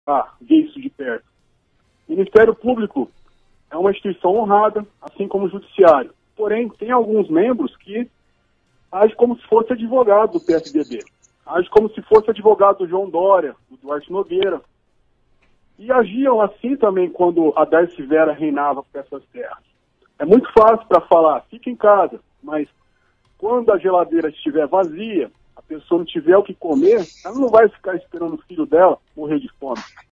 ver isso de perto. O Ministério Público é uma instituição honrada, assim como o Judiciário. Porém, tem alguns membros que agem como se fosse advogado do PSDB. Agem como se fosse advogado do João Dória, do Duarte Nogueira. E agiam assim também quando a Darcy Vera reinava por essas terras. É muito fácil para falar, fica em casa, mas quando a geladeira estiver vazia, a pessoa não tiver o que comer, ela não vai ficar esperando o filho dela morrer de fome.